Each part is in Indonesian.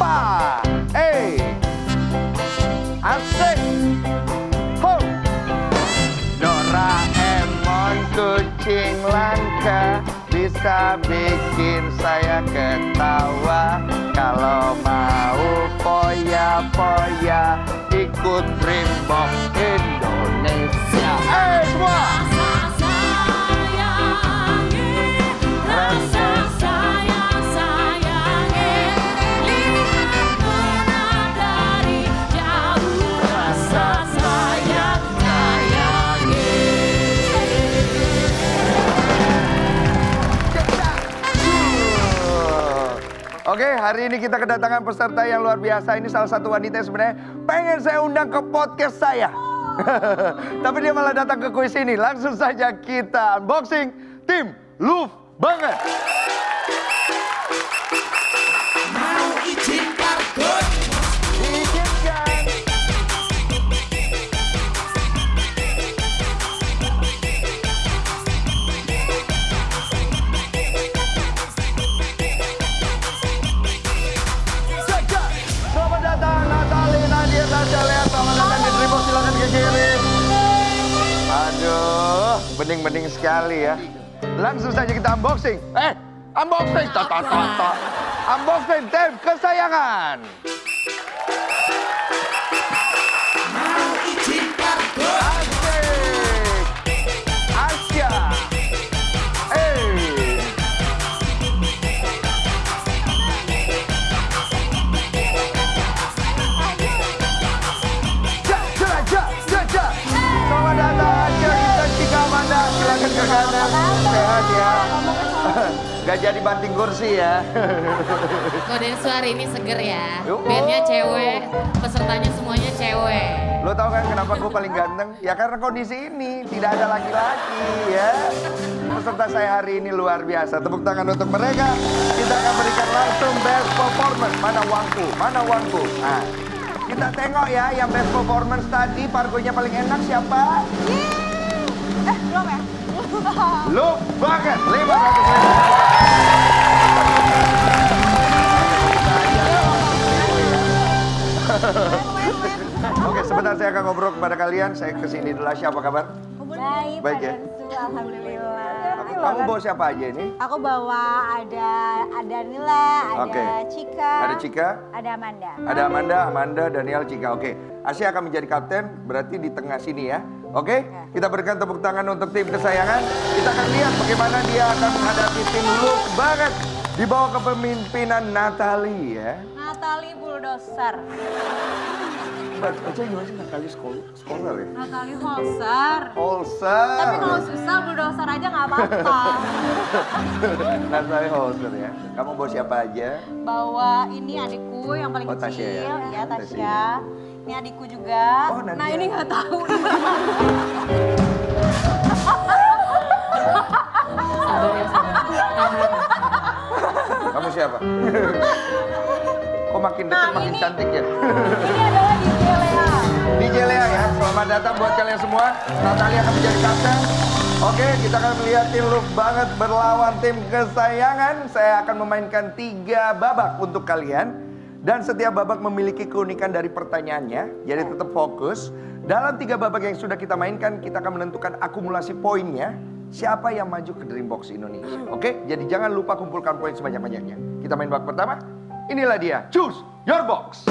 Pa. Asik. Ho. Doraemon kucing langka bisa bikin saya ketawa. Kalau mau poya-poya ikut Dreambox Indonesia. Semua. Oke, hari ini kita kedatangan peserta yang luar biasa. Ini salah satu wanita yang sebenarnya pengen saya undang ke podcast saya. Tapi dia malah datang ke kuis ini. Langsung saja kita unboxing tim Love Banget. Mau izin karbon. Diizinkan. Selamat datang Natali, Nadia, Tasya, Lea. Selamat datang di Dreambox, silakan ke kiri. Aduh, bening-bening sekali ya. Langsung saja kita unboxing. Unboxing. Unboxing tim kesayangan. Mau izin karbon. Asik. Asya. Selamat datang Asya, kita Cika Amanda. Silakan ke kanan. Sehat ya. Gak jadi banting kursi ya. Kode suara ini seger ya. Yuk. Bandnya cewek, pesertanya semuanya cewek. Lo tau kan kenapa gue paling ganteng? Ya karena kondisi ini, tidak ada laki-laki ya. Peserta saya hari ini luar biasa. Tepuk tangan untuk mereka. Kita akan berikan langsung best performance. Mana uangku? Mana uangku? Nah, kita tengok ya yang best performance tadi. Pargonya paling enak siapa? Belum ya? Love Banget, 500.000. Oke, sebentar saya akan ngobrol kepada kalian. Saya kesini dulu. Siapa kabar? Baik, Baik Pak ya? Dansu, alhamdulillah. Kamu bawa siapa aja ini? Aku bawa ada Nila, ada Oke. Cika, Ada Cika, ada Amanda. ada Amanda, Daniel, Cika. Oke, Asya akan menjadi kapten, berarti di tengah sini ya. Oke, kita berikan tepuk tangan untuk tim kesayangan. Kita akan lihat bagaimana dia akan menghadapi tim Love Banget di bawah kepemimpinan Natali ya. Natali Bulldozer. Baca gimana sih Natali scholar ya? Natali Holzer. Holzer. Tapi kalau susah Bulldozer aja nggak apa-apa. Natali Holzer ya. Kamu bawa siapa aja? Bawa ini adikku yang paling Oh, Tasya kecil, ya? ya Tasya. Tasya. Ini adikku juga. Oh, Nadia. Nah ini nggak tahu. Sabar ya, sabar. Kamu siapa? Kok makin dekat Nah, makin ini- cantik ya? Ini adalah DJ Lea. DJ Lea ya, selamat datang buat kalian semua. Natali akan menjadi kapten. Oke, kita akan melihat tim Love Banget berlawan tim kesayangan. Saya akan memainkan 3 babak untuk kalian. Dan setiap babak memiliki keunikan dari pertanyaannya. Jadi tetap fokus. Dalam 3 babak yang sudah kita mainkan, kita akan menentukan akumulasi poinnya. Siapa yang maju ke Dreambox Indonesia. Oke, jadi jangan lupa kumpulkan poin sebanyak-banyaknya. Kita main babak pertama. Inilah dia, choose your box.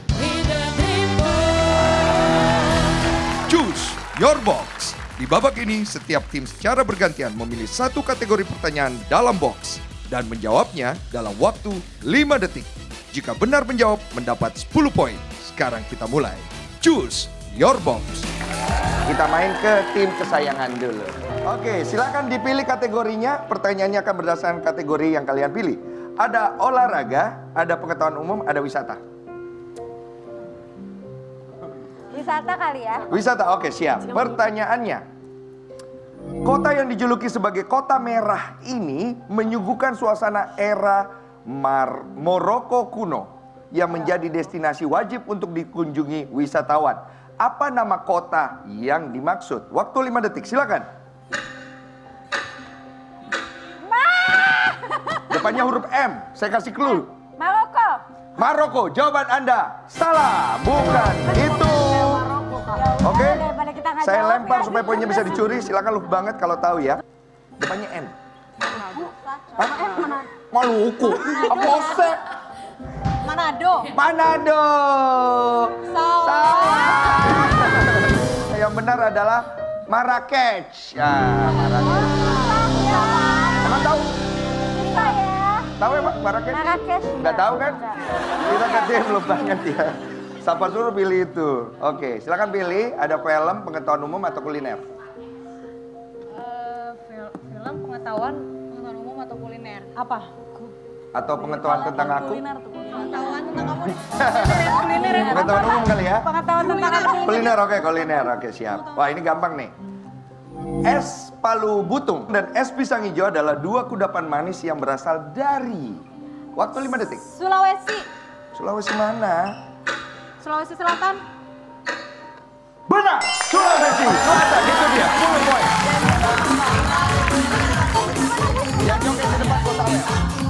Choose your box. Di babak ini, setiap tim secara bergantian memilih 1 kategori pertanyaan dalam box dan menjawabnya dalam waktu 5 detik. Jika benar menjawab, mendapat 10 poin. Sekarang kita mulai. Choose your box. Kita main ke tim kesayangan dulu. Oke, silakan dipilih kategorinya. Pertanyaannya akan berdasarkan kategori yang kalian pilih. Ada olahraga, ada pengetahuan umum, ada wisata. Wisata kali ya. Wisata, oke siap. Pertanyaannya, kota yang dijuluki sebagai kota merah ini menyuguhkan suasana era Maroko kuno yang menjadi destinasi wajib untuk dikunjungi wisatawan. Apa nama kota yang dimaksud? Waktu 5 detik, silakan. Depannya huruf M, saya kasih clue. Maroko. Maroko. Jawaban Anda salah. Bukan itu. Oke. Daripada kita nggak Saya jawab lempar ya. supaya poinnya bisa dicuri. Silakan lu banget kalau tahu ya. Depannya N. Hah? Maluku. Apa ose? Manado. Manado. Salah. Yang benar adalah Marrakech. Ya, Marrakech. Emang tahu? Bisa ya. Tahu ya Pak Marrakech? Marrakech. Nggak tahu kan? Kita katanya belum banget ya. Siapa suruh pilih itu? Oke, silakan pilih. Ada film, pengetahuan umum atau kuliner? Film pengetahuan umum atau kuliner. Apa? Atau pengetahuan tentang aku? Pengetahuan tentang kamu nih. Pengetahuan umum kali ya? Pengetahuan tentang apa? Kuliner, oke kuliner. Oke, siap. Wah, ini gampang nih. Es palu butung dan es pisang hijau adalah dua kudapan manis yang berasal dari... Waktu 5 detik. Sulawesi. Sulawesi mana? Sulawesi Selatan. Benar! Sulawesi Selatan, itu dia, 10 poin. Yang joget di depan kota Awer.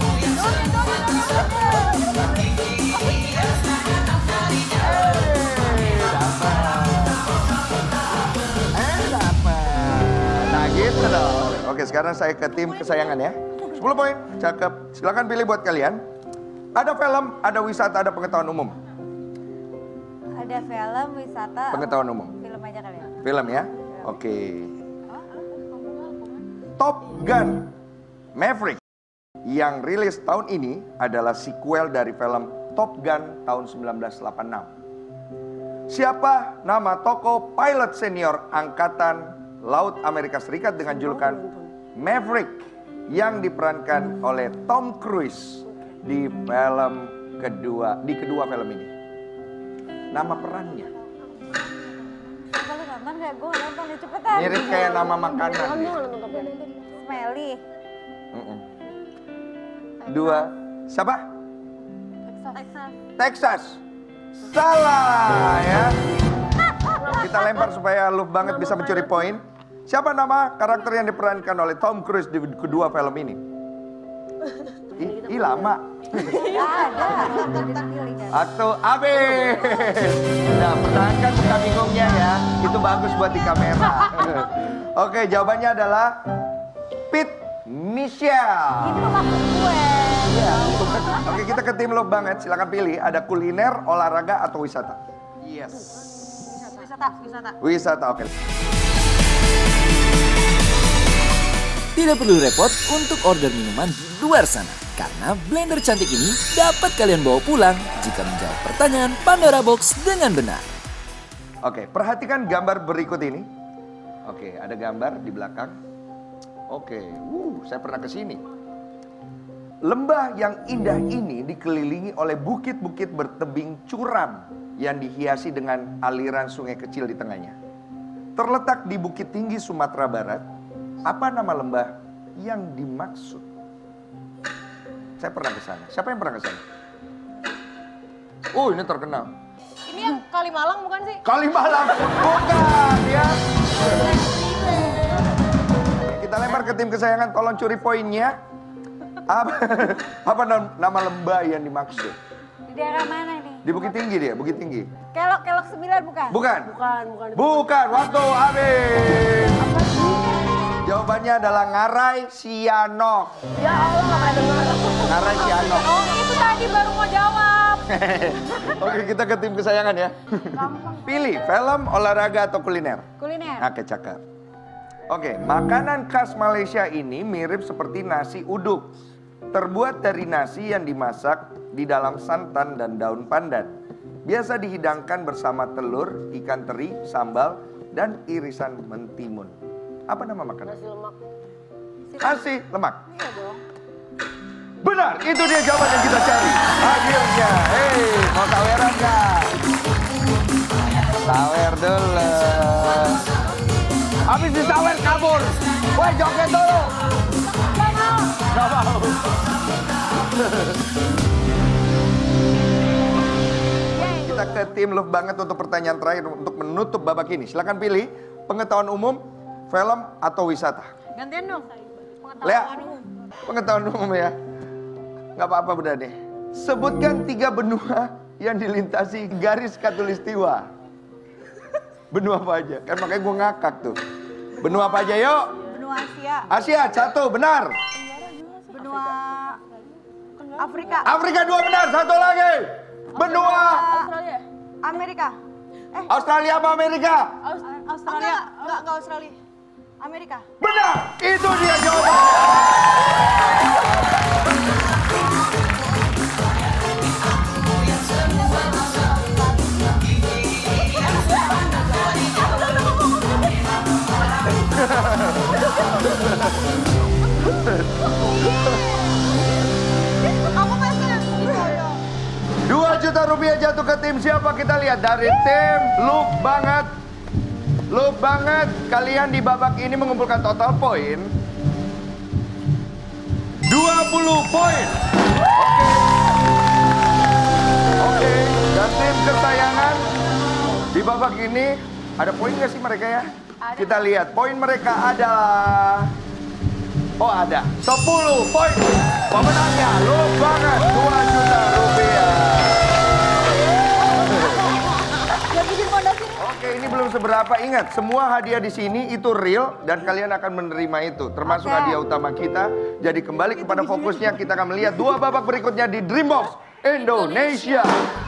Nah gitu dong. Oke, sekarang saya ke tim kesayangan ya. 10 poin, cakep. Silakan pilih buat kalian. Ada film, ada wisata, ada pengetahuan umum. Ada film, wisata. Pengetahuan umum. Film aja kali ya. Film ya? Oke. Top Gun Maverick yang rilis tahun ini adalah sequel dari film Top Gun tahun 1986. Siapa nama tokoh pilot senior Angkatan Laut Amerika Serikat dengan julukan Maverick yang diperankan oleh Tom Cruise di kedua film ini? Nama perannya. Apa lu nonton gak? Gue gak nonton nih, cepetan. Mirip kayak nama makanan. Smelly. Dua. Siapa? Texas. Texas. Salah ya. Kita lempar supaya lu banget bisa mencuri poin. Siapa nama karakter yang diperankan oleh Tom Cruise di kedua film ini? Ih lama. Gak ada. Pilih kan. Waktu habis. Nah, pertahankan muka bingungnya ya. Itu bagus buat di kamera. Oke, jawabannya adalah Pete Michelle. Itu maksud gue. Iya. Oke, kita ke tim lo banget. Silakan pilih. Ada kuliner, olahraga, atau wisata? Yes. Wisata, oke. Tidak perlu repot untuk order minuman di luar sana. Karena blender cantik ini dapat kalian bawa pulang jika menjawab pertanyaan Pandora Box dengan benar. Oke, perhatikan gambar berikut ini. Oke, ada gambar di belakang. Oke, saya pernah ke sini. Lembah yang indah ini dikelilingi oleh bukit-bukit bertebing curam yang dihiasi dengan aliran sungai kecil di tengahnya. Terletak di Bukit Tinggi Sumatera Barat, apa nama lembah yang dimaksud? Saya pernah ke sana. Siapa yang pernah ke sana? Oh, ini terkenal. Ini yang Kalimalang bukan sih? Kalimalang, bukan ya. Kita lempar ke tim kesayangan, tolong curi poinnya. Apa nama lembah yang dimaksud? Di daerah mana nih? Di Bukit Tinggi dia, Bukit Tinggi. Kelok 9 bukan? Bukan. Bukan, waktu habis. Jawabannya adalah Ngarai Sianok. Ya Allah nggak pernah dengar. Ngarai Sianok. Oh itu tadi baru mau jawab. Oke, kita ke tim kesayangan ya. Pilih film, olahraga, atau kuliner? Kuliner. Oke, cakep. Oke, makanan khas Malaysia ini mirip seperti nasi uduk. Terbuat dari nasi yang dimasak di dalam santan dan daun pandan. Biasa dihidangkan bersama telur, ikan teri, sambal, dan irisan mentimun. Apa nama makanan? Nasi lemak. Nasi lemak. Iya dong. Benar, itu dia jawaban yang kita cari. Akhirnya, mau taweran nggak? Tawer dulu. Habis ditawer kabur. Woi, joget dulu. Nggak mau. Kita ke tim Love Banget untuk pertanyaan terakhir untuk menutup babak ini. Silakan pilih pengetahuan umum, film, atau wisata. Gantian dong. Lea, Pengetahuan umum. pengetahuan umum ya. Nggak apa-apa udah deh. Sebutkan 3 benua yang dilintasi garis khatulistiwa. Benua apa aja? Kan makanya gue ngakak tuh. Benua apa aja yuk? Benua Asia. Asia, 1 benar. Benua Afrika. Afrika 2 benar, 1 lagi. Benua Australia. Amerika. Australia apa Amerika? Australia. Enggak Australia. Amerika. Benar, itu dia jawabannya. Aku pesan. 2 juta rupiah jatuh ke tim siapa? Kita lihat dari tim Look Banget. Look Banget, kalian di babak ini mengumpulkan total poin 20 poin. Oke, dan tim kesayangan di babak ini ada poin nggak sih mereka ya? Kita lihat poin mereka adalah, oh ada 10 poin. Pemenangnya Look Banget 2 juta rupiah. Oke, ini belum seberapa. Ingat, semua hadiah di sini itu real dan kalian akan menerima itu, termasuk hadiah utama kita. Jadi kembali kepada fokusnya, kita akan melihat 2 babak berikutnya di Dreambox Indonesia.